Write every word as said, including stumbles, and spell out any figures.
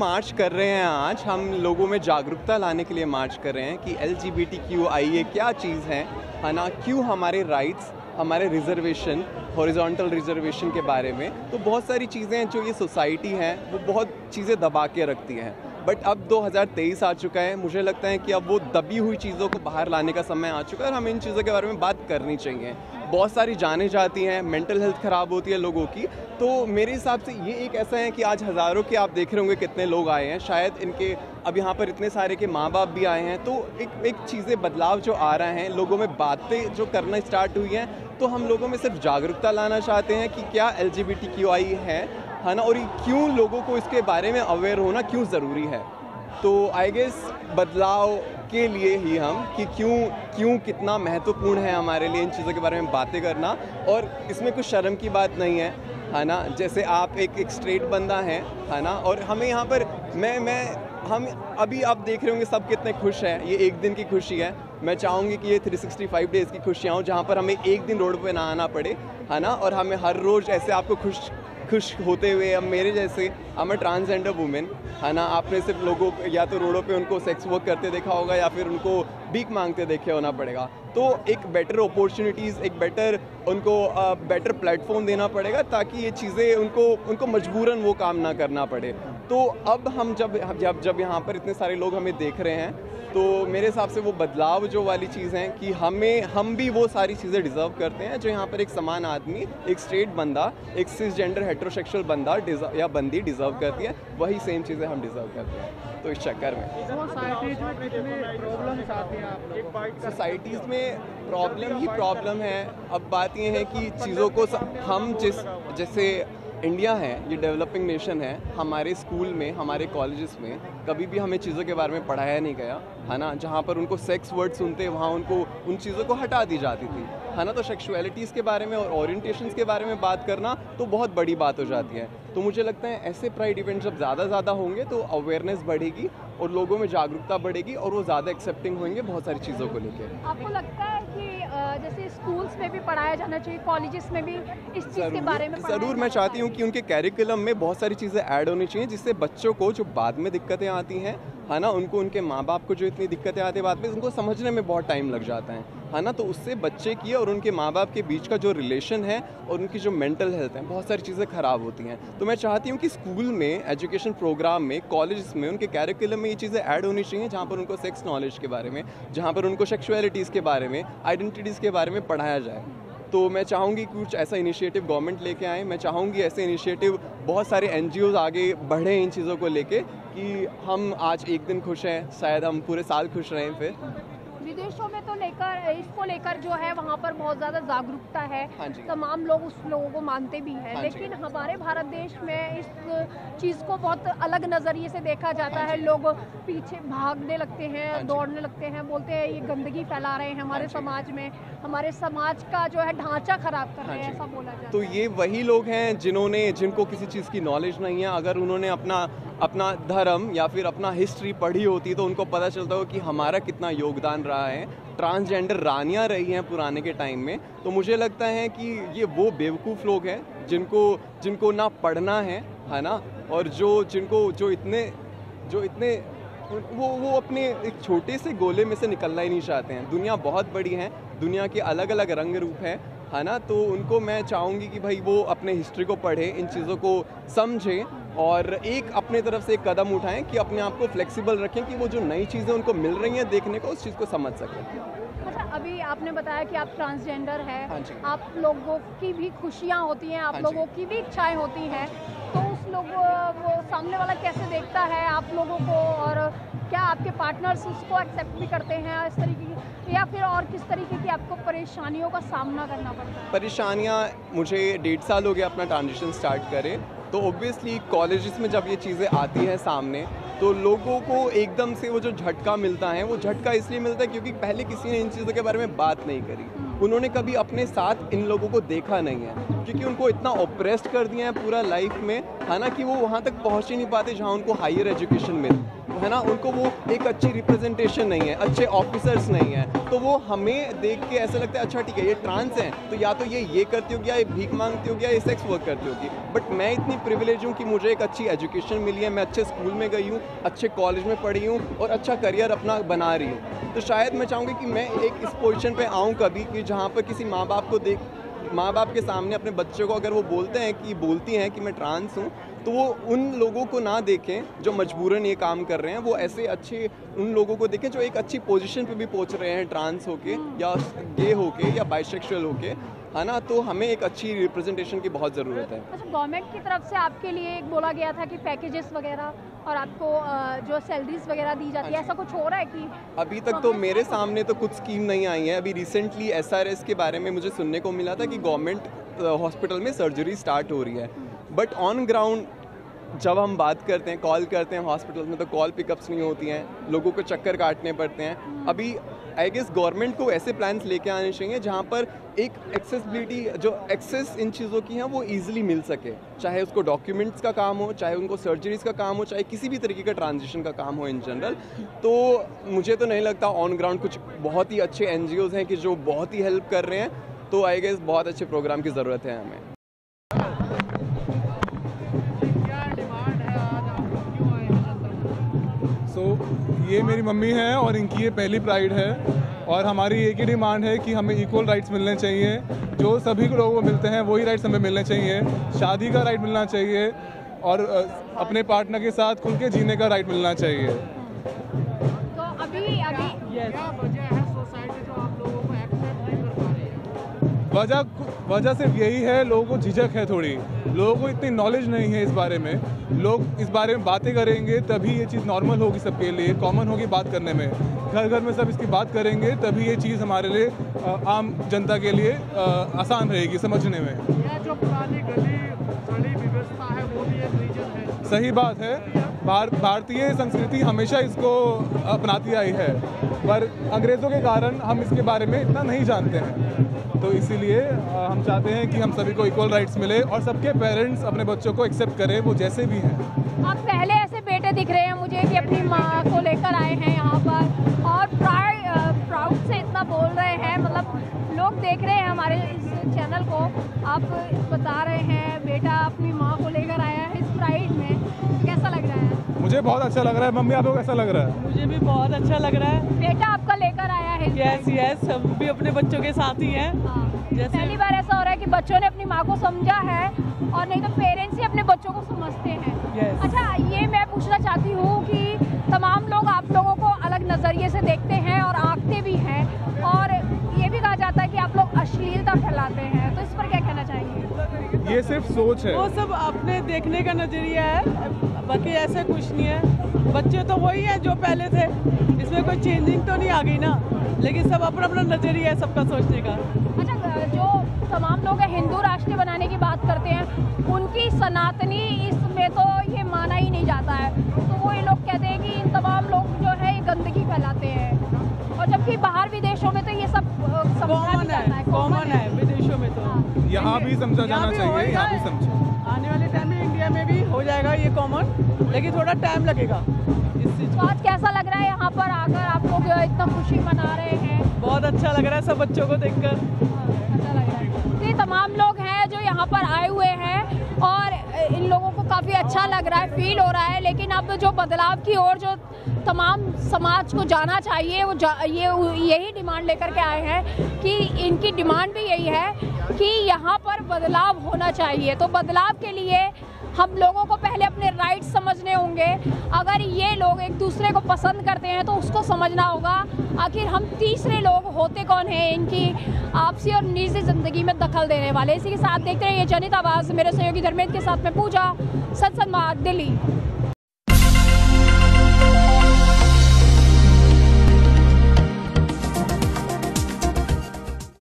मार्च कर रहे हैं आज, हम लोगों में जागरूकता लाने के लिए मार्च कर रहे हैं कि L G B T Q I ये क्या चीज़ है है ना, क्यों हमारे राइट्स, हमारे रिजर्वेशन, हॉरिजॉन्टल रिजर्वेशन के बारे में। तो बहुत सारी चीज़ें हैं जो ये सोसाइटी है वो बहुत चीज़ें दबा के रखती हैं, बट अब दो हज़ार तेईस आ चुका है। मुझे लगता है कि अब वो दबी हुई चीज़ों को बाहर लाने का समय आ चुका है और हमें इन चीज़ों के बारे में बात करनी चाहिए। बहुत सारी जानें जाती हैं, मेंटल हेल्थ ख़राब होती है लोगों की। तो मेरे हिसाब से ये एक ऐसा है कि आज हज़ारों के आप देख रहे होंगे कितने लोग आए हैं, शायद इनके अब यहाँ पर इतने सारे के माँ बाप भी आए हैं। तो एक एक चीज़ें बदलाव जो आ रहा है, लोगों में बातें जो करना स्टार्ट हुई हैं, तो हम लोगों में सिर्फ जागरूकता लाना चाहते हैं कि क्या L G B T Q I है है ना, और क्यों लोगों को इसके बारे में अवेयर होना क्यों ज़रूरी है। तो आई गेस बदलाव के लिए ही हम कि क्यों क्यों कितना महत्वपूर्ण है हमारे लिए इन चीज़ों के बारे में बातें करना, और इसमें कुछ शर्म की बात नहीं है है ना। जैसे आप एक एक स्ट्रेट बंदा हैं है ना, और हमें यहाँ पर मैं मैं हम अभी आप देख रहे होंगे सब कितने खुश हैं, ये एक दिन की खुशी है। मैं चाहूँगी कि ये तीन सौ पैंसठ डेज़ की खुशियाँ हों जहाँ पर हमें एक दिन रोड पे ना आना पड़े है ना, और हमें हर रोज़ ऐसे आपको खुश खुश होते हुए, अब मेरे जैसे हम ट्रांसजेंडर वुमेन है ना, आपने सिर्फ लोगों को या तो रोडों पे उनको सेक्स वर्क करते देखा होगा या फिर उनको भीख मांगते देखे होना पड़ेगा। तो एक बेटर अपॉर्चुनिटीज़, एक बेटर उनको बेटर प्लेटफॉर्म देना पड़ेगा ताकि ये चीज़ें उनको उनको मजबूरन वो काम ना करना पड़े। तो अब हम जब जब जब यहाँ पर इतने सारे लोग हमें देख रहे हैं, तो मेरे हिसाब से वो बदलाव जो वाली चीज़ है कि हमें हम भी वो सारी चीज़ें डिज़र्व करते हैं जो यहाँ पर एक समान आदमी, एक स्ट्रेट बंदा, एक सिस जेंडर हेट्रोसेक्सुअल बंदा या बंदी डिज़र्व करती है, वही सेम चीज़ें हम डिज़र्व करते हैं। तो इस चक्कर में सोसाइटीज़ में प्रॉब्लम ही प्रॉब्लम है। अब बात ये है कि चीज़ों को हम जिस जैसे इंडिया है, ये डेवलपिंग नेशन है, हमारे स्कूल में, हमारे कॉलेजेस में कभी भी हमें चीज़ों के बारे में पढ़ाया नहीं गया है ना। जहाँ पर उनको सेक्स वर्ड सुनते वहाँ उनको उन चीज़ों को हटा दी जाती थी है ना। तो सेक्सुअलिटीज़ के बारे में और ओरिएंटेशंस के बारे में बात करना तो बहुत बड़ी बात हो जाती है। तो मुझे लगता है ऐसे प्राइड इवेंट जब ज़्यादा ज़्यादा होंगे तो अवेयरनेस बढ़ेगी और लोगों में जागरूकता बढ़ेगी और वो ज़्यादा एक्सेप्टिंग होंगे बहुत सारी चीज़ों को लेकर। आपको लगता है कि जैसे स्कूल्स में भी पढ़ाया जाना चाहिए, कॉलेजेस में भी इस चीज़ के बारे में? ज़रूर, मैं चाहती हूँ कि उनके कैरिकुलम में बहुत सारी चीज़ें ऐड होनी चाहिए जिससे बच्चों को जो बाद में दिक्कतें आती हैं है ना, उनको उनके माँ बाप को जो इतनी दिक्कतें आती है बाद में, उनको समझने में बहुत टाइम लग जाता है है ना। तो उससे बच्चे की और उनके माँ बाप के बीच का जो रिलेशन है और उनकी जो मेंटल हेल्थ है, बहुत सारी चीज़ें ख़राब होती हैं। तो मैं चाहती हूँ कि स्कूल में, एजुकेशन प्रोग्राम में, कॉलेज में, उनके कैरिकुलम में ये चीज़ें ऐड होनी चाहिए जहाँ पर उनको सेक्स नॉलेज के बारे में, जहाँ पर उनको सेक्सुअलिटीज़ के बारे में, आइडेंटिटीज़ के बारे में पढ़ाया जाए। तो मैं चाहूँगी कुछ ऐसा इनिशिएटिव गवर्नमेंट लेके आए। मैं चाहूँगी ऐसे इनिशिएटिव बहुत सारे एन जी ओज़ आगे बढ़े इन चीज़ों को लेके कि हम आज एक दिन खुश हैं, शायद हम पूरे साल खुश रहें। फिर विदेशों में तो लेकर इसको लेकर जो है वहाँ पर बहुत ज़्यादा जागरूकता है। हाँ, तमाम लोग उस लोगों को मानते भी हैं। हाँ, लेकिन हमारे भारत देश में इस चीज़ को बहुत अलग नज़रिए से देखा जाता हाँ, है। लोग पीछे भागने लगते हैं, हाँ, दौड़ने लगते हैं, बोलते हैं ये गंदगी फैला रहे हैं हमारे हाँ, समाज में, हमारे समाज का जो है ढांचा खराब कर रहे हैं, ऐसा बोला जाता है। तो ये वही लोग हैं जिन्होंने जिनको किसी चीज़ की नॉलेज नहीं है। अगर उन्होंने अपना अपना धर्म या फिर अपना हिस्ट्री पढ़ी होती तो उनको पता चलता हो कि हमारा कितना योगदान रहा है। ट्रांसजेंडर रानियां रही हैं पुराने के टाइम में। तो मुझे लगता है कि ये वो बेवकूफ़ लोग हैं जिनको जिनको ना पढ़ना है है ना, और जो जिनको जो इतने जो इतने वो वो अपने एक छोटे से गोले में से निकलना ही नहीं चाहते हैं। दुनिया बहुत बड़ी है, दुनिया के अलग अलग रंग रूप हैं है ना। तो उनको मैं चाहूँगी कि भाई वो अपने हिस्ट्री को पढ़ें, इन चीज़ों को समझें और एक अपने तरफ से एक कदम उठाएं कि अपने आप को फ्लेक्सिबल रखें कि वो जो नई चीज़ें उनको मिल रही हैं देखने को, उस चीज़ को समझ सकें। अच्छा, अभी आपने बताया कि आप ट्रांसजेंडर हैं। हाँ, आप लोगों की भी खुशियाँ होती हैं, आप हाँ, लोगों की भी इच्छाएं होती हैं। तो उस लोग वो सामने वाला कैसे देखता है आप लोगों को, और क्या आपके पार्टनर्स उसको एक्सेप्ट भी करते हैं इस तरीके की, या फिर और किस तरीके की आपको परेशानियों का सामना करना पड़ता है? परेशानियाँ, मुझे डेढ़ साल हो गया अपना ट्रांजिशन स्टार्ट करे। तो ऑब्वियसली कॉलेजेस में जब ये चीज़ें आती हैं सामने तो लोगों को एकदम से वो जो झटका मिलता है, वो झटका इसलिए मिलता है क्योंकि पहले किसी ने इन चीज़ों के बारे में बात नहीं करी। उन्होंने कभी अपने साथ इन लोगों को देखा नहीं है क्योंकि उनको इतना ऑप्रेस्ड कर दिया है पूरा लाइफ में है ना, कि वो वहाँ तक पहुँच ही नहीं पाते जहाँ उनको हायर एजुकेशन मिले। है ना, उनको वो एक अच्छी रिप्रेजेंटेशन नहीं है, अच्छे ऑफिसर्स नहीं हैं, तो वो हमें देख के ऐसा लगता है अच्छा ठीक है ये ट्रांस हैं तो या तो ये ये करती होगी या ये भीख मांगती होगी या ये सेक्स वर्क करती होगी। बट मैं इतनी प्रिविलेज हूँ कि मुझे एक अच्छी एजुकेशन मिली है, मैं अच्छे स्कूल में गई हूँ, अच्छे कॉलेज में पढ़ी हूँ और अच्छा करियर अपना बना रही हूँ। तो शायद मैं चाहूँगी कि मैं एक इस पोजीशन पे आऊँ कभी कि जहाँ पर किसी माँ बाप को देख माँ बाप के सामने अपने बच्चों को अगर वो बोलते हैं कि बोलती हैं कि मैं ट्रांस हूँ, तो वो उन लोगों को ना देखें जो मजबूरन ये काम कर रहे हैं, वो ऐसे अच्छे उन लोगों को देखें जो एक अच्छी पोजीशन पे भी पहुंच रहे हैं ट्रांस होके या गे होके या बाइसेक्सुअल होके, है ना। तो हमें एक अच्छी रिप्रेजेंटेशन की बहुत ज़रूरत है। अच्छा, गवर्नमेंट की तरफ से आपके लिए एक बोला गया था कि पैकेजेस वगैरह और आपको जो सैलरीज वगैरह दी जाती है, ऐसा कुछ हो रहा है कि? अभी तक तो मेरे सामने तो कुछ स्कीम नहीं आई है। अभी रिसेंटली एस आर एस के बारे में मुझे सुनने को मिला था कि गवर्नमेंट हॉस्पिटल में सर्जरी स्टार्ट हो रही है, बट ऑन ग्राउंड जब हम बात करते हैं, कॉल करते हैं हॉस्पिटल में, तो कॉल पिकअप्स नहीं होती हैं, लोगों को चक्कर काटने पड़ते हैं। अभी आई गेस गवर्नमेंट को ऐसे प्लान्स लेके आने चाहिए जहाँ पर एक एक्सेसिबिलिटी, जो एक्सेस इन चीज़ों की हैं वो इजीली मिल सके, चाहे उसको डॉक्यूमेंट्स का काम हो, चाहे उनको सर्जरीज का काम हो, चाहे किसी भी तरीके का ट्रांजिशन का काम हो इन जनरल। तो मुझे तो नहीं लगता ऑन ग्राउंड कुछ बहुत ही अच्छे एन जी ओज़ हैं कि जो बहुत ही हेल्प कर रहे हैं, तो आई गेस बहुत अच्छे प्रोग्राम की ज़रूरत है हमें। सो so, ये मेरी मम्मी है और इनकी ये पहली प्राइड है और हमारी एक ही डिमांड है कि हमें इक्वल राइट्स मिलने चाहिए, जो सभी लोगों को मिलते हैं वही राइट्स हमें मिलने चाहिए। शादी का राइट मिलना चाहिए और अपने पार्टनर के साथ खुल के जीने का राइट मिलना चाहिए। तो अभी अभी क्या वजह है सोसाइटी जो आप लोगों को एक्सेप्ट नहीं कर पा रही है? वजह वजह सिर्फ यही है, लोगों को झिझक है थोड़ी, लोगों को इतनी नॉलेज नहीं है इस बारे में। लोग इस बारे में बातें करेंगे तभी ये चीज़ नॉर्मल होगी, सबके लिए कॉमन होगी बात करने में। घर घर में सब इसकी बात करेंगे तभी ये चीज़ हमारे लिए आम जनता के लिए आसान रहेगी समझने में। यह जो पुरानी गली सड़ी व्यवस्था है वो भी एक रीजन है। सही बात है, भारतीय संस्कृति हमेशा इसको अपनाती आई है, पर अंग्रेज़ों के कारण हम इसके बारे में इतना नहीं जानते हैं। तो इसीलिए हम चाहते हैं कि हम सभी को इक्वल राइट्स मिले और सबके पेरेंट्स अपने बच्चों को एक्सेप्ट करें, वो जैसे भी हैं। अब पहले ऐसे बेटे दिख रहे हैं मुझे कि अपनी माँ को लेकर आए हैं यहाँ पर और प्राउड प्राउड से इतना बोल रहे हैं, मतलब लोग देख रहे हैं हमारे इस चैनल को, आप बता रहे हैं बेटा अपनी माँ को लेकर आया है इस प्राइड में, तो कैसा लग रहा है? मुझे बहुत अच्छा लग रहा है। मम्मी आपको कैसा लग रहा है? मुझे भी बहुत अच्छा लग रहा है। बेटा आपका लेकर आया है? यस यस, हम भी अपने बच्चों के साथ ही हैं। जैसे पहली बार ऐसा हो रहा है कि बच्चों ने अपनी माँ को समझा है और नहीं तो पेरेंट्स ही अपने बच्चों को समझते हैं। yes. अच्छा, ये मैं पूछना चाहती हूँ कि तमाम लोग आप लोगों को अलग नज़रिए से देखते हैं और आंकते भी हैं और ये भी कहा जाता है कि आप लोग अश्लीलता फैलाते हैं, तो इस पर क्या कहना चाहेंगे? ये सिर्फ सोच है, वो सब अपने देखने का नजरिया है, बाकी ऐसा कुछ नहीं है। बच्चे तो वही है जो पहले थे, इसमें कोई चेंजिंग तो नहीं आ गई ना, लेकिन सब अपना अपना नजरिया है सबका सोचने का। अच्छा, जो तमाम लोग हिंदू राष्ट्र बनाने की बात करते हैं, उनकी सनातनी इसमें तो ये माना ही नहीं जाता है, तो वो ये लोग कहते हैं कि इन तमाम लोग जो है ये गंदगी फैलाते हैं, और जबकि बाहर विदेशों में तो ये सब कॉमन है, कॉमन है विदेशों में तो। यहाँ भी समझा जाना चाहिए, यहाँ भी समझो। आने वाले टाइम में इंडिया में भी हो जाएगा ये कॉमन, लेकिन थोड़ा टाइम लगेगा इस चीज़ को। आज कैसा लग रहा है यहाँ पर आकर, आप लोग इतना खुशी मना रहे हैं? बहुत अच्छा लग रहा है सब बच्चों को देखकर, अच्छा लग रहा है। ये तमाम लोग हैं जो यहाँ पर आए हुए हैं और इन लोगों को काफ़ी अच्छा लग रहा है, फील हो रहा है, लेकिन अब जो बदलाव की ओर जो तमाम समाज को जाना चाहिए, वो जा, ये यही डिमांड लेकर के आए हैं कि इनकी डिमांड भी यही है कि यहाँ पर बदलाव होना चाहिए। तो बदलाव के लिए हम लोगों को पहले अपने राइट्स समझने होंगे। अगर ये लोग एक दूसरे को पसंद करते हैं तो उसको समझना होगा, आखिर हम तीसरे लोग होते कौन हैं इनकी आपसी और निजी ज़िंदगी में दखल देने वाले। इसी के साथ देखते रहिए जनहित आवाज़, मेरे सहयोगी धर्मेंद्र के साथ में पूजा, सनसनाबाद, दिल्ली।